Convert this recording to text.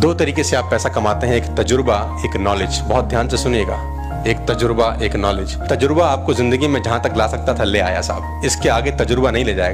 दो तरीके से आप पैसा कमाते हैं, एक तजुर्बा, एक नॉलेज। बहुत ध्यान से सुनिएगा, एक तजुर्बा, एक नॉलेज। तजुर्बा आपको जिंदगी में जहां तक ला सकता था ले आया साहब, इसके आगे तजुर्बा नहीं ले जाएगा।